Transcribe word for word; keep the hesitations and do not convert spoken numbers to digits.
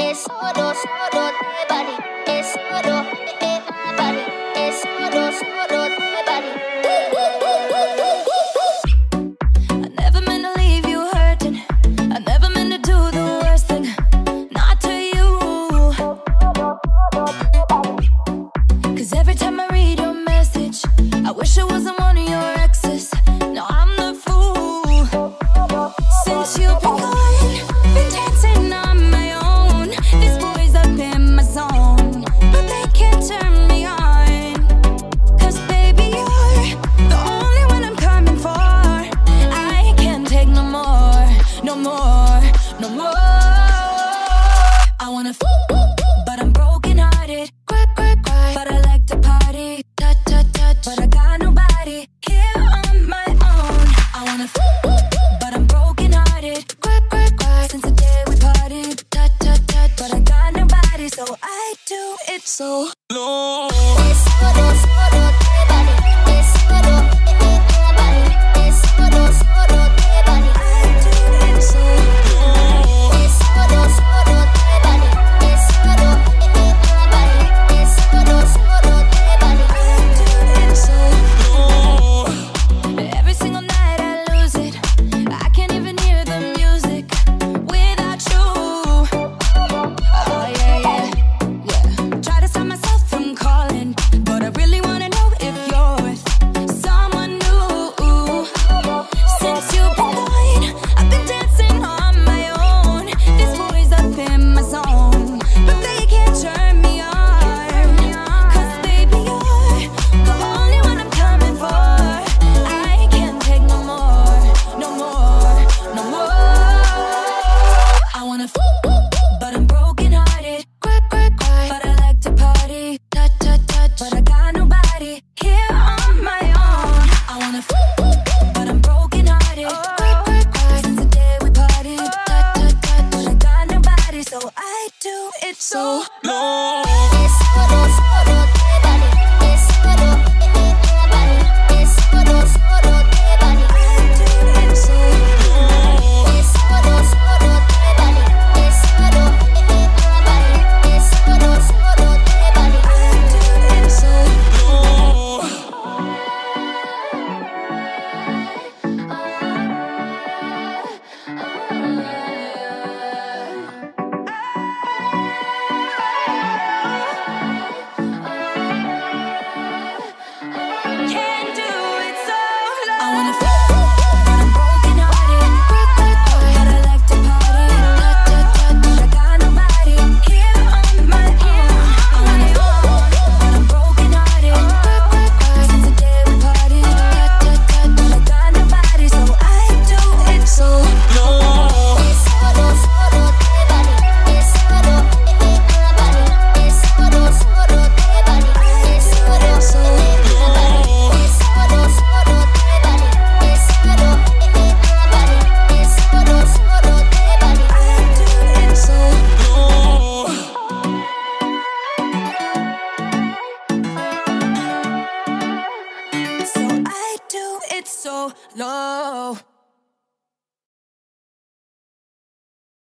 es solo, solo de Bali, es solo de Bali, es solo, solo de Bali. I never meant to leave you hurting. I never meant to do the worst thing. Not to you. 'Cause every time I read your message, I wish I wasn't one of your exes. No, I'm the fool. Since you've been gone, been dancing on my own. This boy's up in my zone, but they can't turn me on. 'Cause baby, you're the only one I'm coming for. I can't take no more, no more, no more. I wanna f, but I'm broken hearted. Cry, cry, cry, but I like to party. Touch, touch, touch, but I got nobody here on my own. I wanna f, but I'm broken hearted. Cry, cry, cry, since the day we partied. Touch, touch, touch, but I got nobody, so I do it so low. Es solo, solo de Bali, es solo de Bali, es solo, solo de Bali. I do it so low. Es solo, solo de Bali, es solo de Bali, es solo, solo de Bali. I do it so low. Every single night I lose it. I can't even hear the music without you. Oh yeah, yeah, yeah. Try to stop myself from calling, but I really wanna know if you're with someone new. Since you've been gone, I've been dancing on my own. This boy's up in my zone, but they can't turn me on. 'Cause baby, you're the only one I'm coming for. I can't take no more, no more, no more. I wanna f, but I'm broken hearted. Cry, cry, cry, but I like to party. Touch, touch, touch, but I got nobody here on my own. I wanna f, but I'm broken hearted. Cry, cry, cry, since the day we partied. Touch, touch, touch, but I got nobody, so I do it so low. Es solo, solo de Bali, es solo de Bali, es solo, solo de Bali. I do it so low. Es solo, solo de Bali, es solo de Bali, es solo, solo de Bali. I do it so low. Can't do it so low. I wanna f, but I'm broken hearted. Cry, cry, cry, but I like to party. Touch, touch, touch, but I got nobody here on my own. I wanna f, but I'm broken hearted. Cry, cry, cry, since the day we partied. Touch, touch, touch, but I got nobody, so I do it so low. Es solo, solo de Bali, es solo de Bali, es solo, solo de Bali, es solo, solo de Bali, es solo, solo de Bali, es solo de Bali, es solo, solo de Bali. I do it so low. So I do it so low.